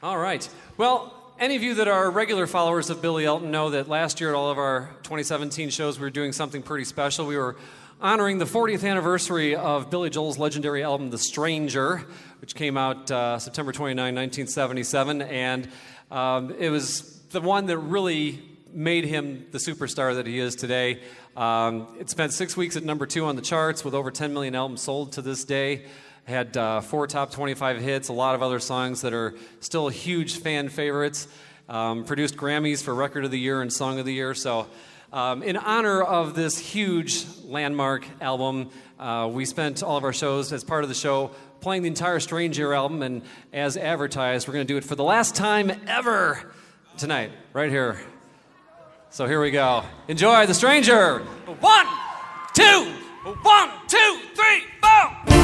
All right. Well, any of you that are regular followers of Billy Elton know that last year at all of our 2017 shows, we were doing something pretty special. We were honoring the 40th anniversary of Billy Joel's legendary album, The Stranger, which came out September 29, 1977. And it was the one that really made him the superstar that he is today. It spent 6 weeks at number 2 on the charts with over 10 million albums sold to this day. Had 4 top 25 hits, a lot of other songs that are still huge fan favorites. Produced Grammys for Record of the Year and Song of the Year. So in honor of this huge landmark album, we spent all of our shows as part of the show playing the entire Stranger album, and as advertised, we're going to do it for the last time ever tonight, right here. So here we go. Enjoy The Stranger. 1, 2, 1, 2, 3, 4.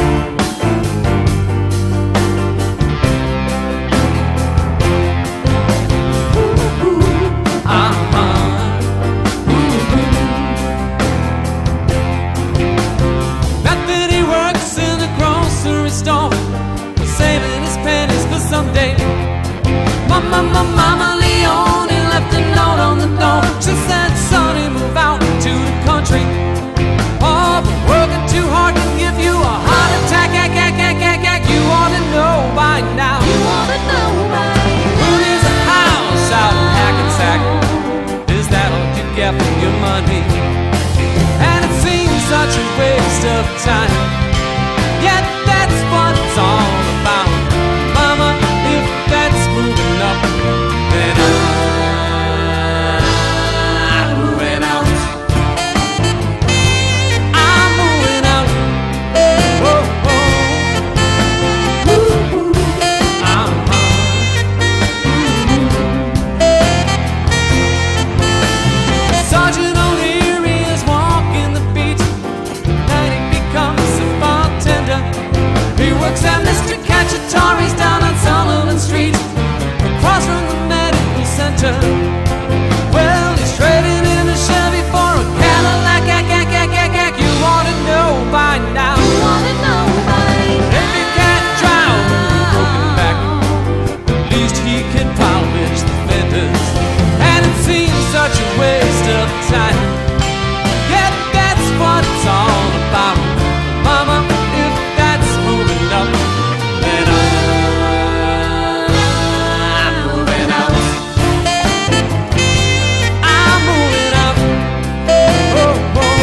Store, saving his pennies for someday. Mama Leone left a note on the door. She said, "Sonny, move out to the country. Oh, but working too hard can give you a heart attack. You ought to know by now. You ought to know by now. Who needs a house out in Hackensack? Is that all you get for your money? And it seems such a waste of time. Yet that's what it's all about. Mama, if that's moving up, then I'm moving out. I'm moving out. Whoa, Sergeant O'Leary is walking the beat, and he becomes a bartender. He works at Mr. Cacciatore's down on Sullivan Street, across from the medical center. Well, he's trading in a Chevy for a Cadillac. You ought to know by now. You ought to know by now. If he can't drive with a broken back, at least he can polish the fenders. And it seems such a waste of time. Yet that's what it's all about. Mama, if that's moving up, then I'm moving out. I'm moving out. Oh, oh.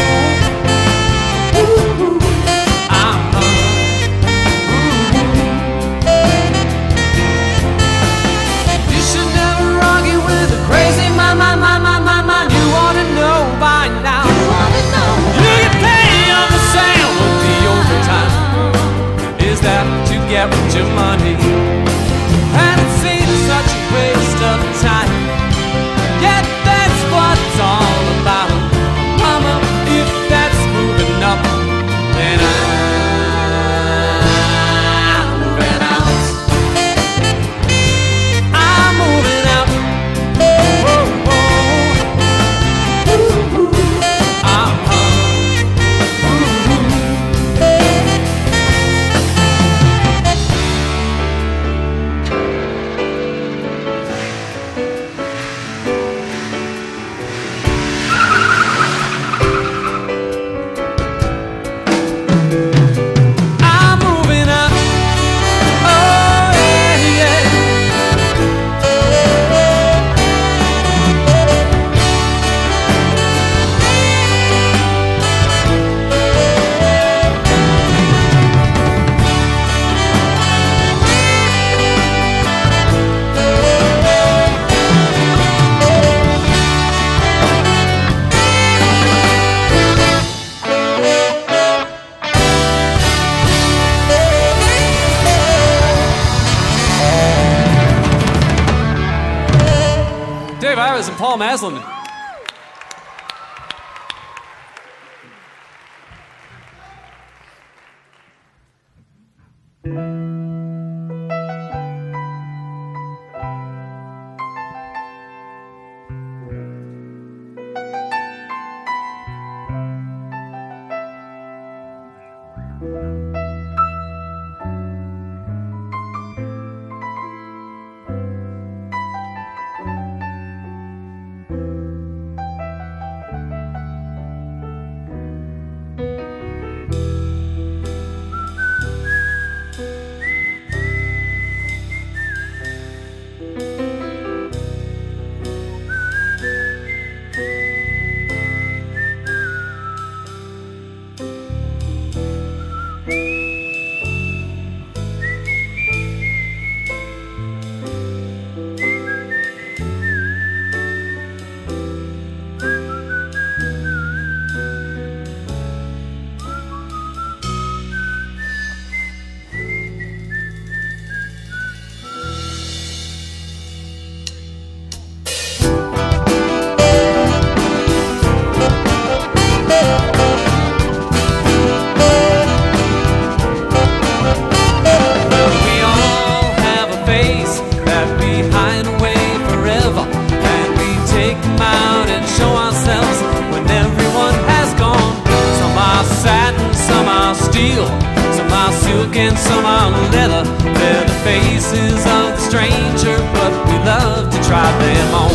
You should never argue with a crazy mind. You ought to know by now. You ought to know. You get paid on the sale of the overtime. Is that what you get with your money? And it seems such a waste of time. Yet that's what it's all about. Mama, if that's moving up, then I'm moving out. I'm moving out. Whoa, whoa. Dave Ives and Paul Masloman. silk and some on leather. They're the faces of the stranger, but we love to try them on.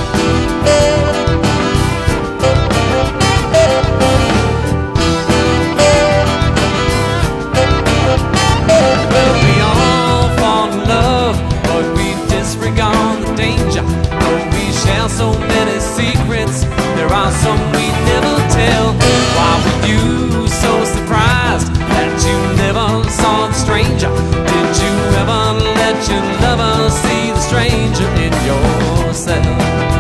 Well, we all fall in love, but we disregard the danger. Though we share so many secrets, there are some we never tell. Why were you so surprised that you never saw the stranger? Did you ever let your lover see the stranger in yourself?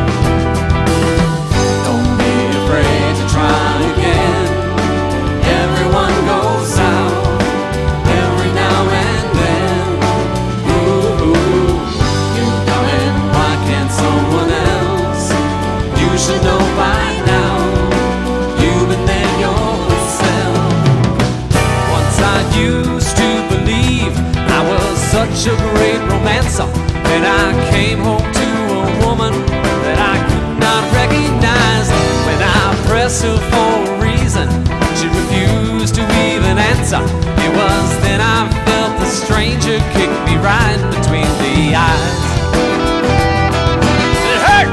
Don't be afraid to try again. Everyone goes out every now and then. Ooh, you darling, why can't someone else? You should know by now. You've been there yourself. Once I used to believe I was such a great romancer, and I came home to a woman that I could not recognize. When I pressed her for a reason, she refused to even answer. It was then I felt the stranger kick me right between the eyes. It hurt!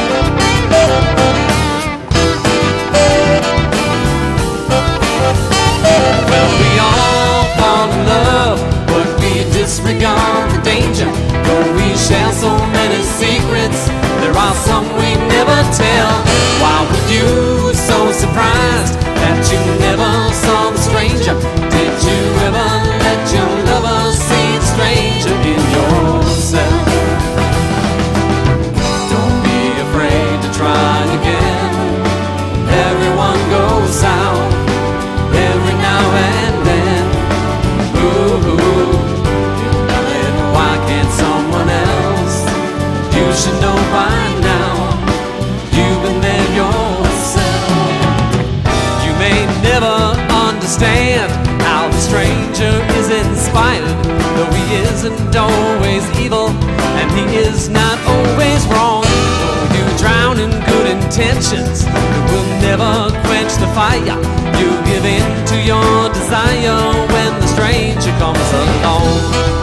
Well, we all fall in love, but we disregard the danger. Though we share so many secrets, there are some we never tell. Why were you so surprised that you never saw the stranger? Did you ever let your lover see the stranger in yourself? Don't be afraid to try again. Everyone goes out every now and then. Ooh, darling, why can't someone else? You should know by now. You've been there yourself. You may never understand how the stranger is inspired, though he isn't always evil, and he is not always wrong. Though you drown in good intentions, it will never quench the fire. You give in to your desire when the stranger comes along.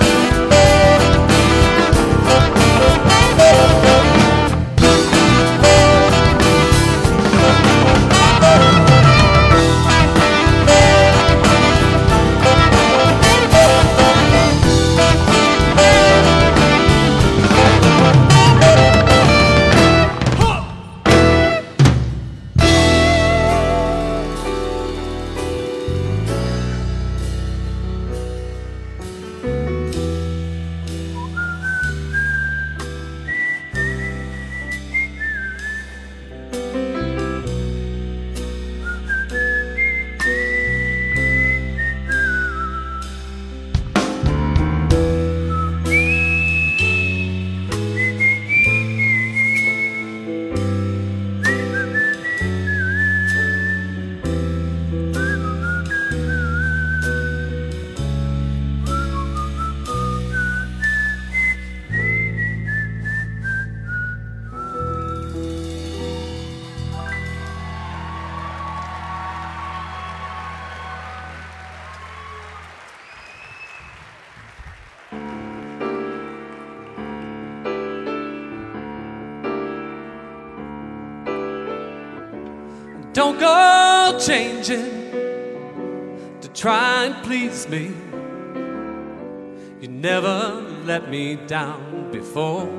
Don't go changing to try and please me. You never let me down before.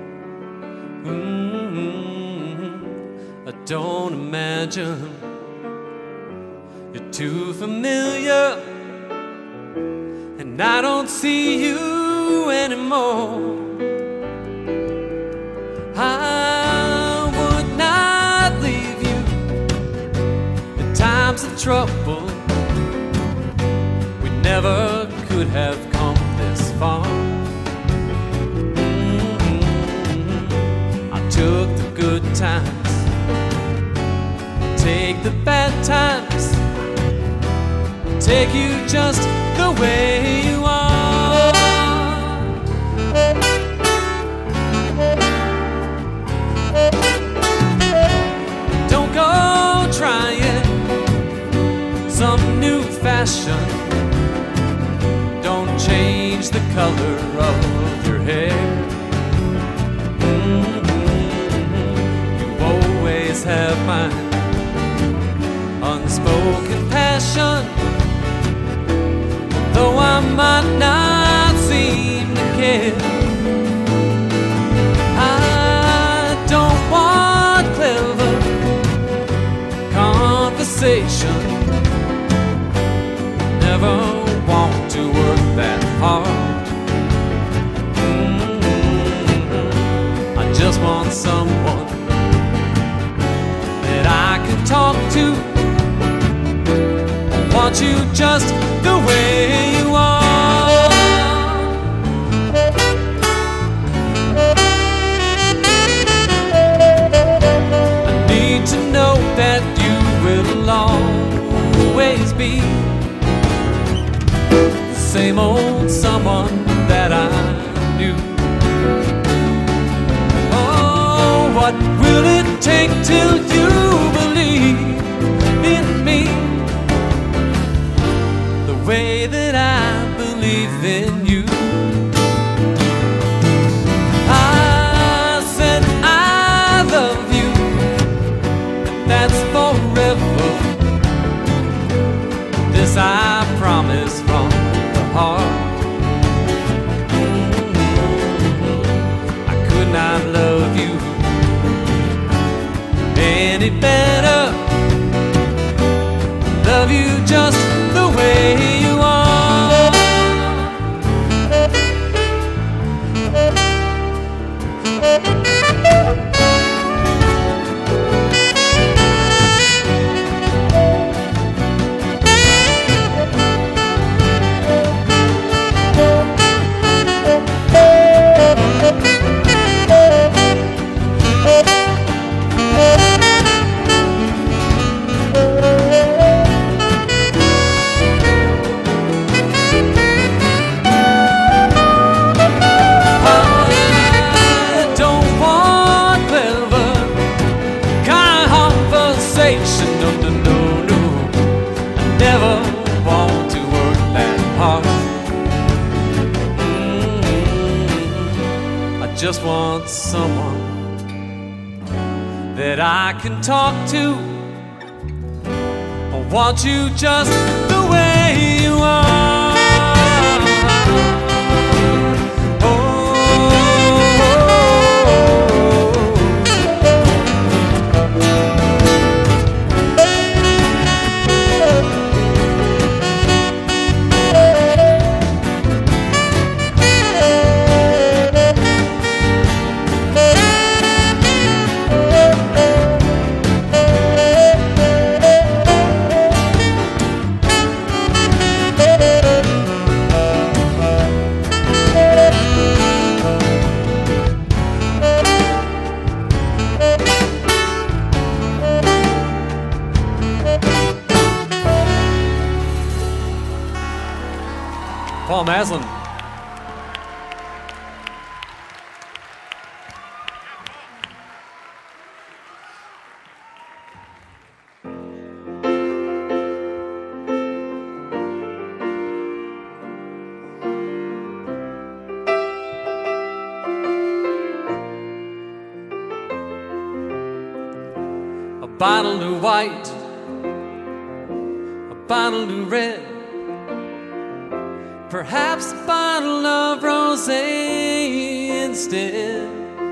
I don't imagine you're too familiar, and I don't see you anymore. I would not leave you in times of trouble. We never could have come this far. I took the good times, take the bad times, take you just the way you are. Don't go trying some new fashion color of your hair. You always have my unspoken passion, though I might not seem to care. I don't want clever conversation, never want to work that hard. I just want someone that I can talk to. I want you just the way you are. I need to know that you will always be the same old someone that I knew. Oh, what will it take till you believe in me the way that I believe in you? I said I love you, and that's forever. This I promise from the heart. I could not love you any better. Love you just the way you are. Just want someone that I can talk to. I want you just the way you are. Paul Maslin. A bottle of white, a bottle of red, perhaps a bottle of rosé instead.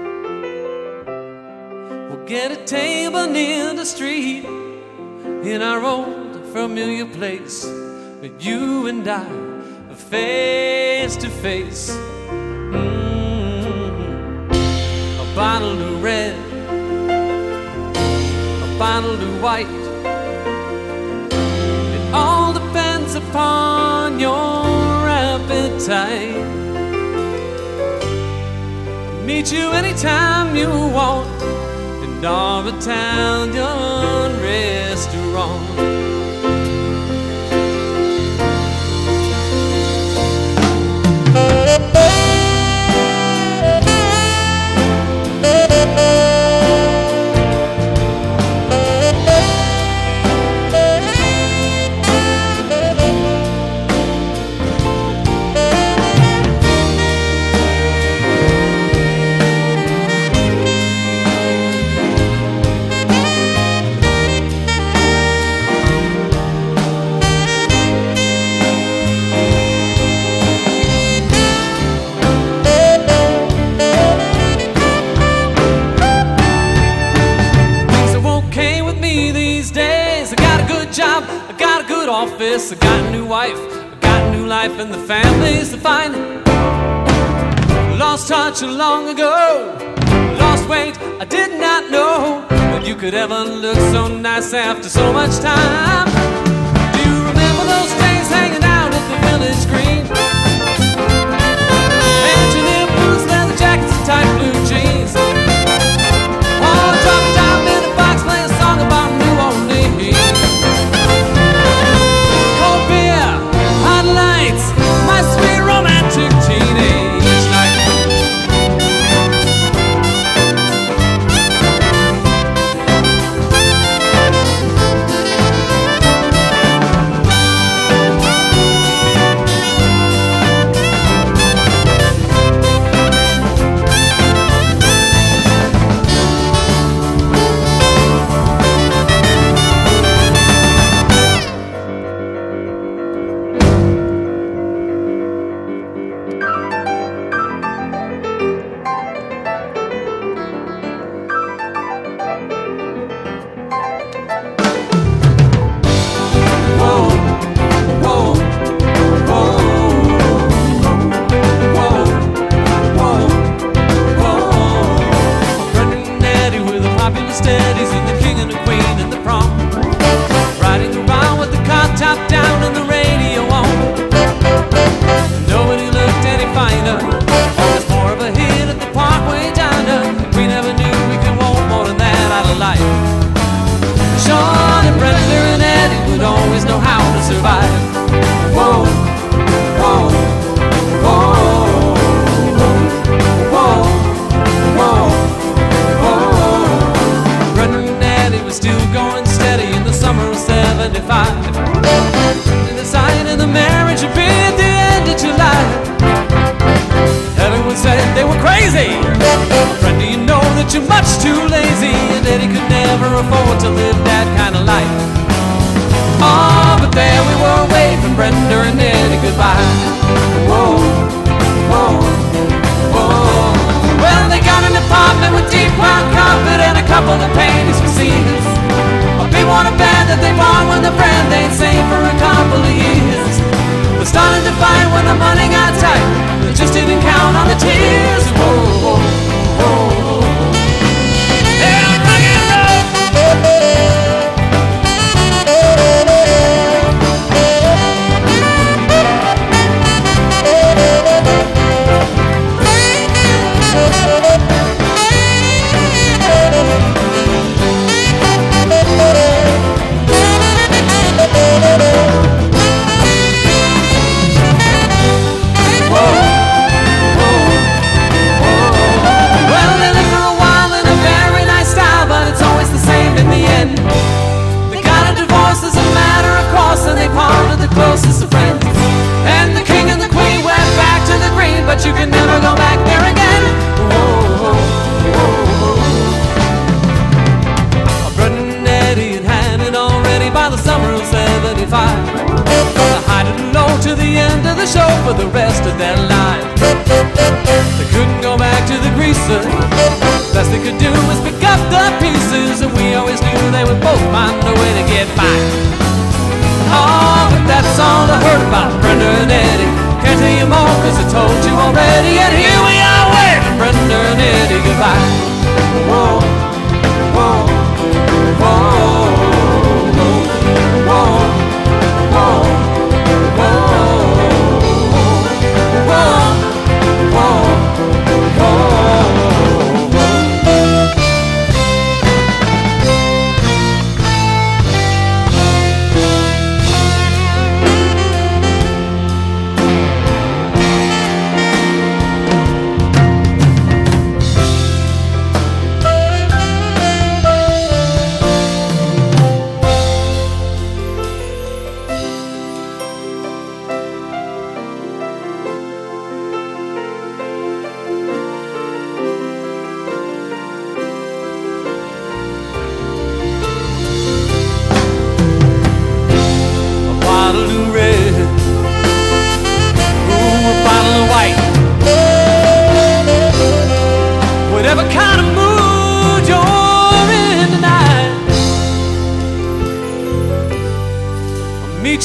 We'll get a table near the street in our old familiar place, with you and I face to face. A bottle of red, a bottle of white. It all depends upon your appetite. Meet you anytime you want in our Italian restaurant. office. I got a new wife, I got a new life, and the family's fine. Lost touch long ago, lost weight I did not know that you could ever look so nice after so much time. Do you remember those days hanging out at the village green? Engineer boots, leather jackets, and tight blue jeans. Oh, drop down in the box, play a song about New Orleans. Cold beer, hot lights, my sweet romantic teenage night.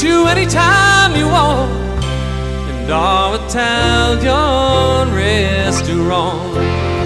you anytime you want in our Italian restaurant.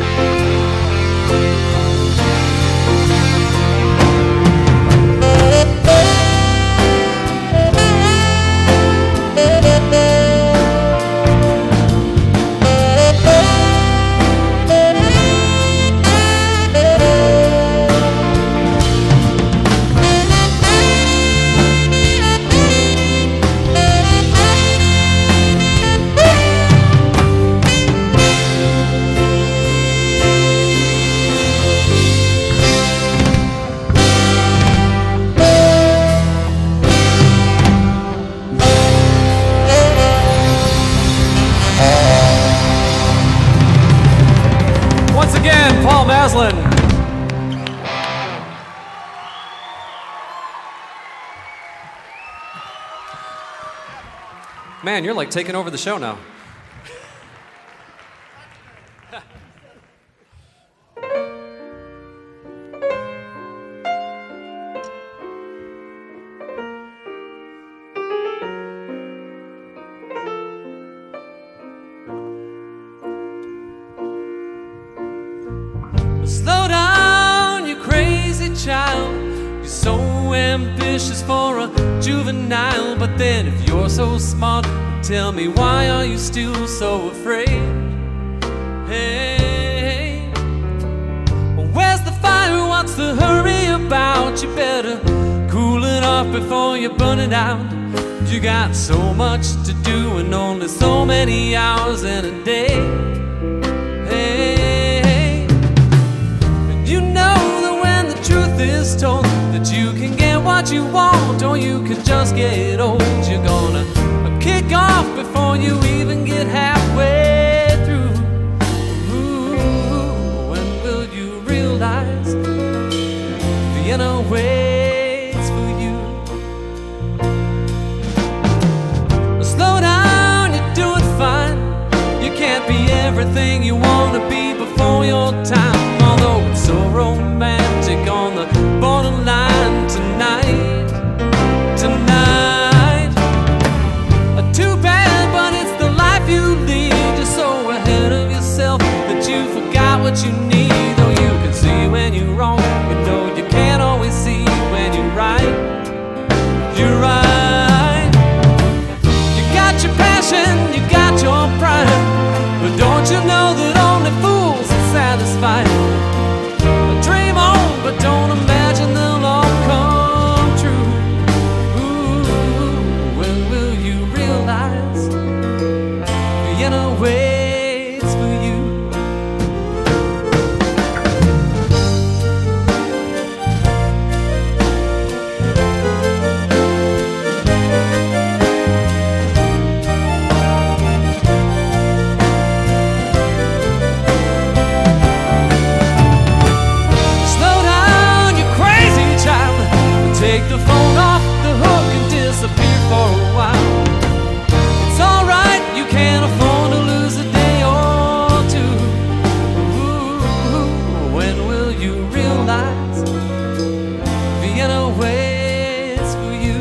Man, you're like taking over the show now. Slow down, you crazy child. You're so ambitious for a juvenile. But then if you're so smart, tell me, why are you still so afraid? Hey, where's the fire? What's the hurry about? You better cool it off before you burn it out. You got so much to do and only so many hours in a day. Hey, and you know that when the truth is told, that you can get what you want or you can just get old. You're gonna kick off before you even get halfway through. Ooh, when will you realize Vienna waits for you? Slow down, you're doing fine. You can't be everything you want to be before your time. Although it's so romantic on the borderline tonight. Too bad, but it's the life you lead. You're so ahead of yourself that you forgot what you need. Though you can see when you're wrong, you know you can't always see when you're right. You're right. You got your passion, you got your pride, but don't you know that only fools are satisfied? Dream on, but don't imagine they'll all come true. Vienna waits for you. Slow down, you crazy child. Take the phone off the hook and disappear for a while. It's alright, you can't afford to lose a day or two. Ooh, when will you realize Vienna waits for you?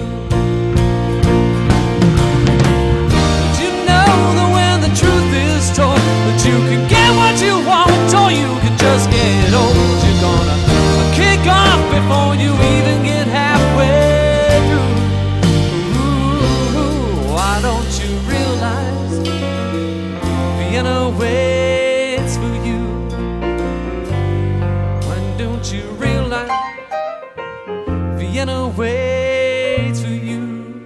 Did you know that when the truth is told, that you can get what you want or you can just get old? You're gonna kick off before you even get halfway through. Ooh, why don't you realize Vienna waits for you? Why don't you realize Vienna waits for you?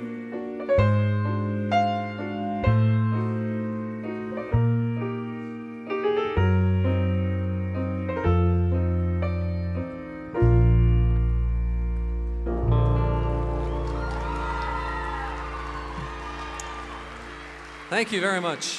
Thank you very much.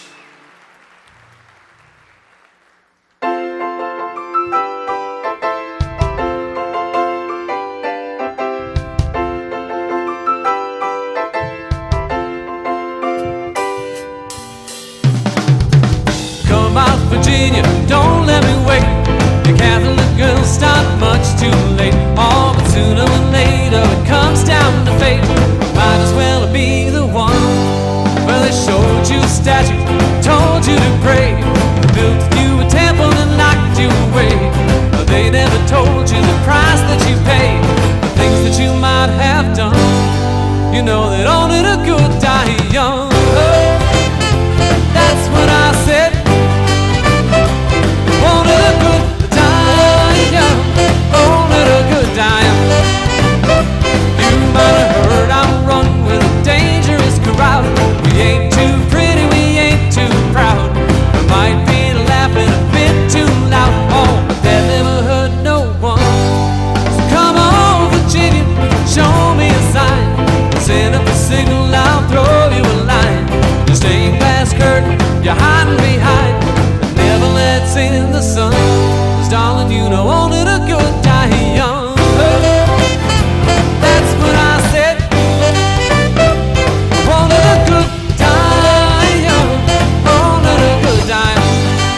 Come out, Virginia, don't let me wait. The Catholic girls start much too late. Oh, but sooner or later it comes down to fate. Might as well be the sun. 'Cause darling, you know only the good die young. That's what I said. Only the good die young. Only the good die young.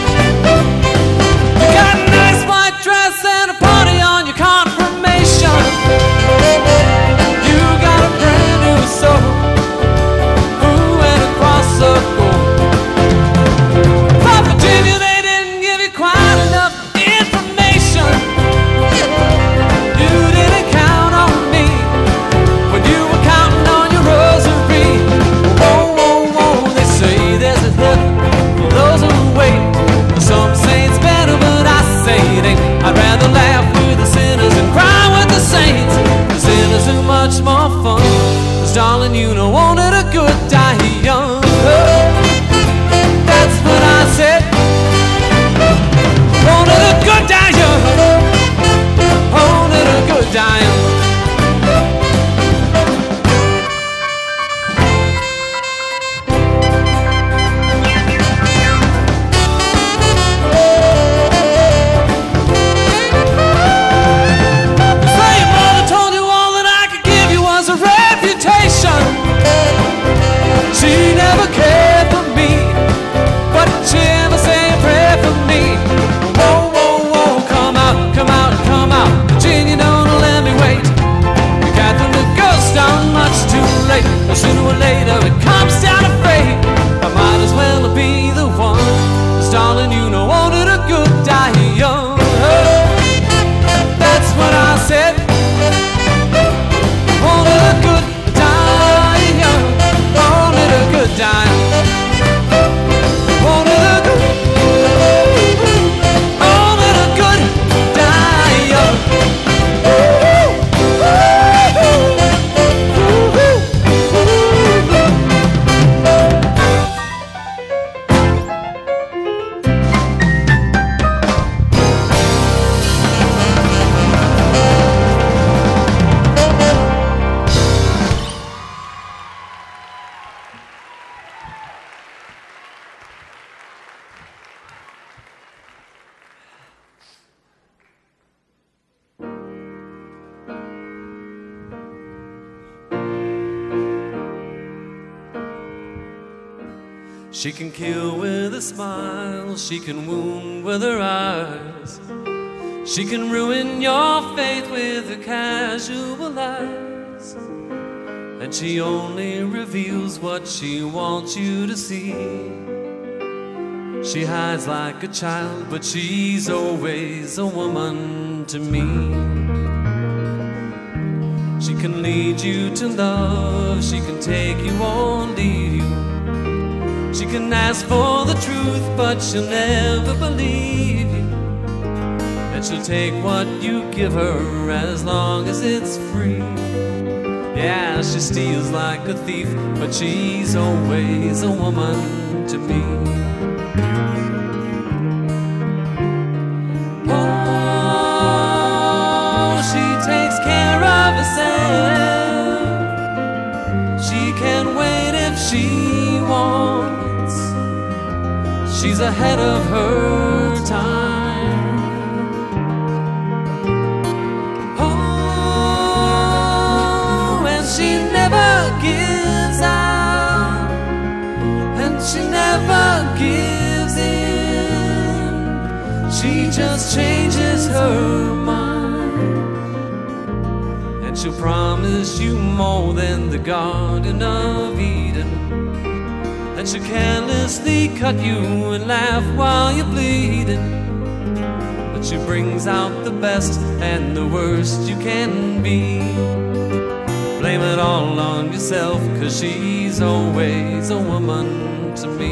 You got a nice white dress and a party on your confirmation. You got a brand new soul. Ooh, and across the goal. For Virginia, they didn't give you quite enough information. You didn't count on me when you were counting on your rosary. Whoa, whoa, whoa, they say there's a heaven for those who wait. Some say it's better, but I say it ain't. I'd rather laugh with the sinners and cry with the saints. The sinners are much more fun. 'Cause darling, you know only the good die young. That's what I said. Only the good die young. Only the good die young. Say your mother told you all that I could give you was a reputation. She never cared for me, but she ever say a prayer for me. Whoa, whoa, whoa, come out, come out, come out. Virginia, don't let me wait. The Catholic girl's done much too late. But sooner or later it comes down to fate. I might as well be the one. 'Cause darling, you know only the good die young. That's what I said. Only the good die young. Only the good die young. Only the good. Only the good die young. She can kill with a smile, she can wound with her eyes. She can ruin your faith with her casual lies. And she only reveals what she wants you to see. She hides like a child, but she's always a woman to me. She can lead you to love, she can take you or leave you. She can ask for the truth, but she'll never believe you. And she'll take what you give her as long as it's free. Yeah, she steals like a thief, but she's always a woman to me. Oh, she takes care of herself. She can wait if she wants. She's ahead of her time. Oh, and she never gives out, and she never gives in. She just changes her mind, and she'll promise you more than the Garden of Eden. And she'll carelessly cut you and laugh while you're bleeding. But she brings out the best and the worst you can be. Blame it all on yourself, 'cause she's always a woman to me.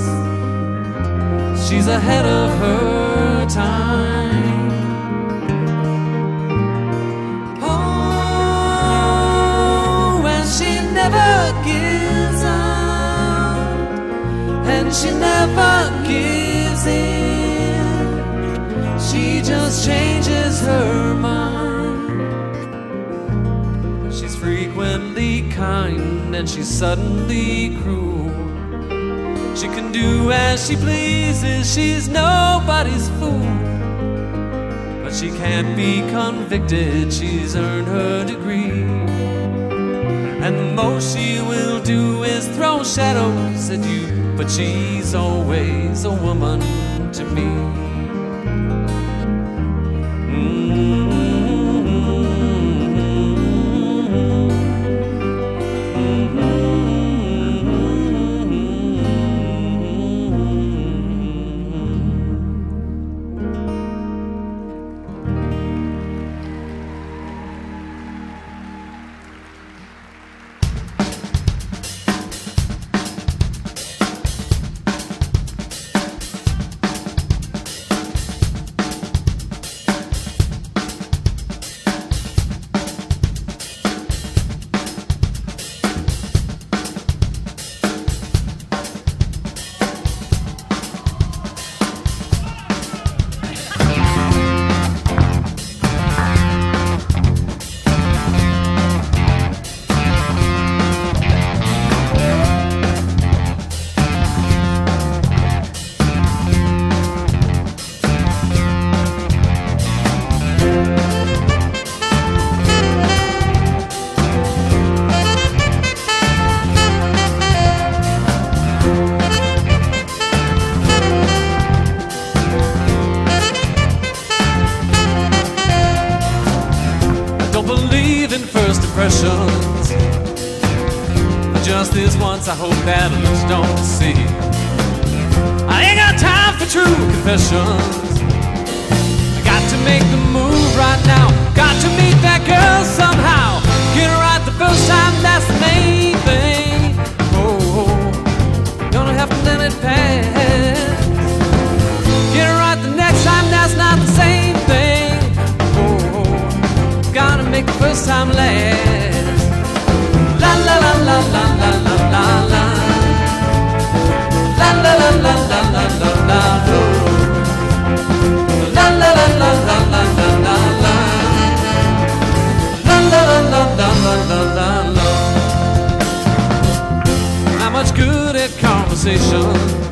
She's ahead of her time. then she's suddenly cruel. She can do as she pleases, she's nobody's fool. But she can't be convicted, she's earned her degree. And the most she will do is throw shadows at you, but she's always a woman to me. Just this once, I hope that others don't see. I ain't got time for true confessions. I got to make the move right now. Got to meet that girl somehow. Get her right the first time, that's the main thing. Oh, gonna have to let it pass. Get her right the next time, that's not the same thing. Oh, gotta make the first time last. La la la la la la la la la. La la la la la la la la. La la la la la la la la la. La la la la la la la la. Not much good at conversation.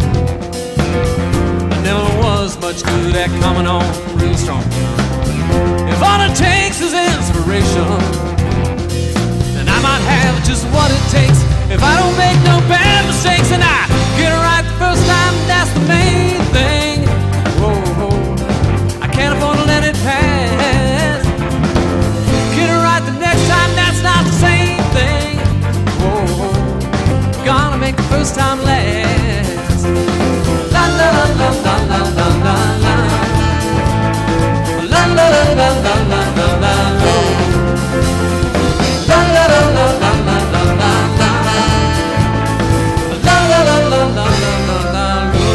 I never was much good at coming on real strong. If all it takes is inspiration, I might have just what it takes. If I don't make no bad mistakes and I get it right the first time, that's the main thing. Whoa, I can't afford to let it pass. Get it right the next time, that's not the same thing. Whoa, gonna make the first time last. La la la la la la la la la. La la la la la la la la la. La la la la la la la la la. La la la la la la la la.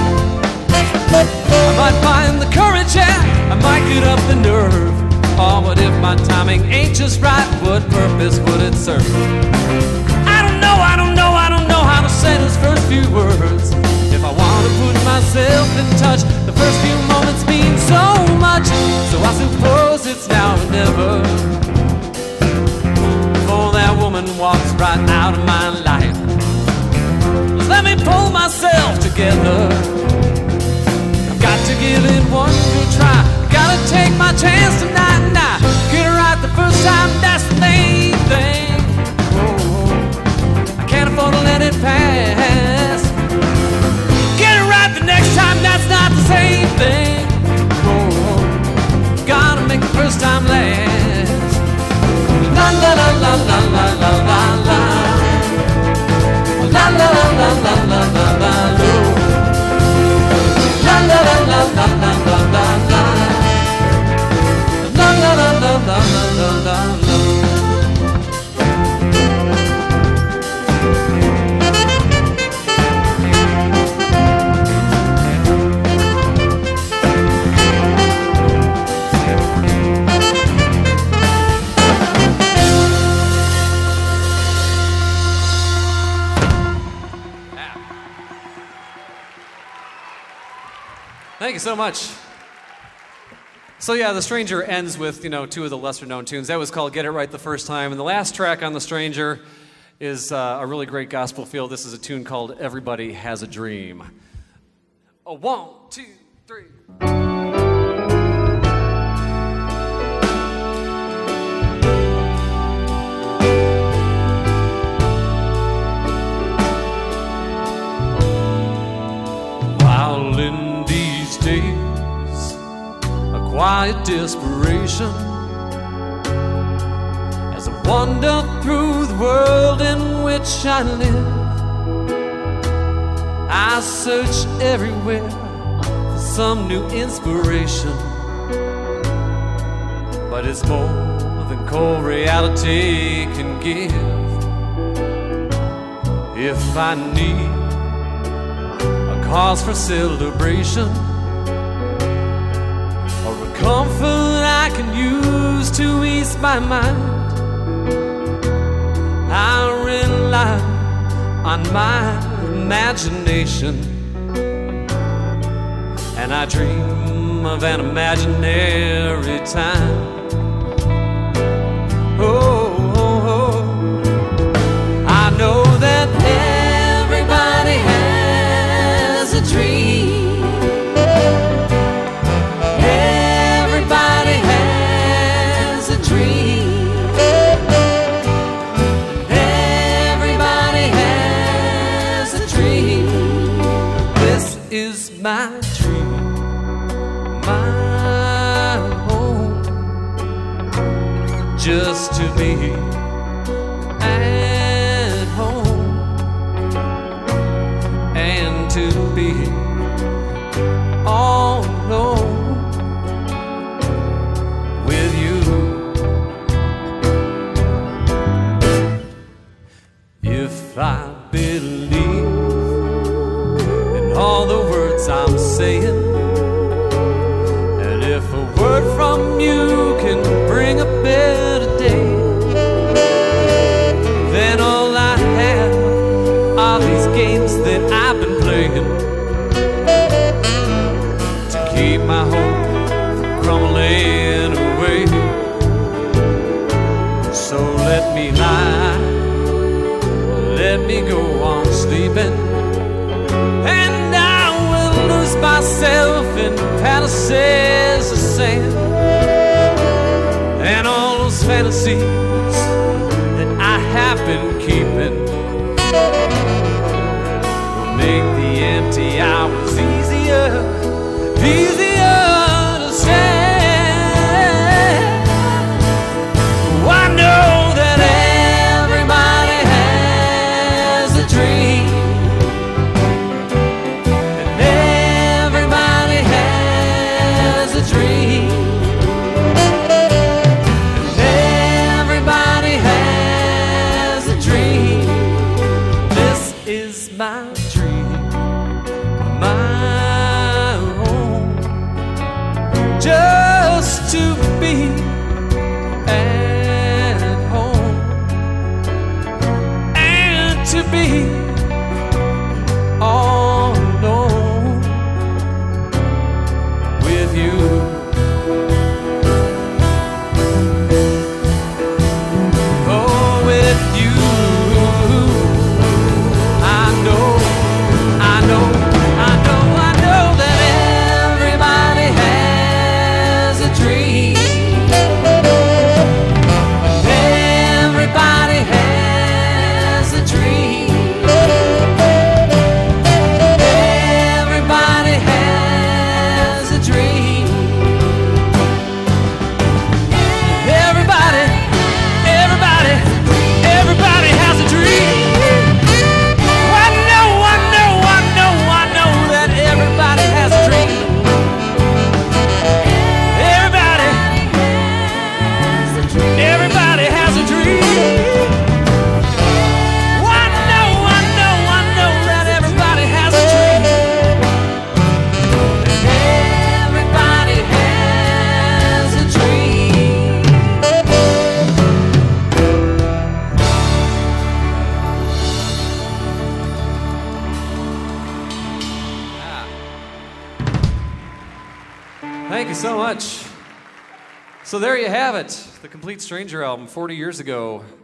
I might find the courage, yeah, I might get up the nerve. Oh, but if my timing ain't just right, what purpose would it serve? I don't know how to say those first few words. If I want to put myself in touch, the first few moments mean so much. So I suppose it's now or never. That woman walks right out of my life. Just let me pull myself together. I've got to give it one good try. Gotta take my chance tonight and I get it right the first time, that's the main thing. Oh, I can't afford to let it pass. Get it right the next time, that's not the same thing. Oh, gotta make the first time last. La la la la la la la la la. La la la la la la la la. La la la la la la la la. La la la la la la la la. Thank you so much. So yeah, The Stranger ends with, two of the lesser known tunes. That was called Get It Right the First Time. And the last track on The Stranger is a really great gospel feel. This is a tune called Everybody Has a Dream. A 1, 2, 3. While in these days, a quiet desperation, as I wander through the world in which I live, I search everywhere for some new inspiration. But it's more than cold reality can give. If I need a cause for celebration, or a comfort I can use to ease my mind, I rely on my imagination, and I dream of an imaginary time. Oh, oh, oh. I know that everybody has a dream. Everybody has a dream. Is my dream, my home, just to be at home and to be all alone with you. If I believe all the words I'm saying, and if a word from you can bring a better day, then all I have are these games that I've been playing to keep my hope from crumbling away. So let me lie, let me go on sleeping, and I will lose myself in palaces of sand, and all those fantasies that I have been keeping will make the empty hours easier to stand. Oh, I know that everybody has a dream. My dream, my home, just to be at home and to be all alone with you. Oh, with you. Thank you so much. So there you have it, the Complete Stranger album, 40 years ago.